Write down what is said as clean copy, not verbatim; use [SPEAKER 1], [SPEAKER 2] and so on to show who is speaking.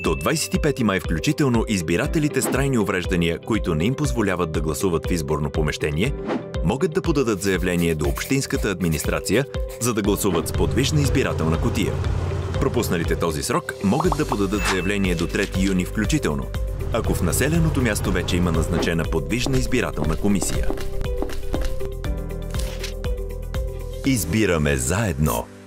[SPEAKER 1] До 25 май включително избирателите с трайни увреждания, които не им позволяват да гласуват в изборно помещение, могат да подадат заявление до общинската администрация, за да гласуват с подвижна избирателна кутия. Пропусналите този срок могат да подадат заявление до 3 юни включително, ако в населеното място вече има назначена подвижна избирателна комисия. Избираме заедно!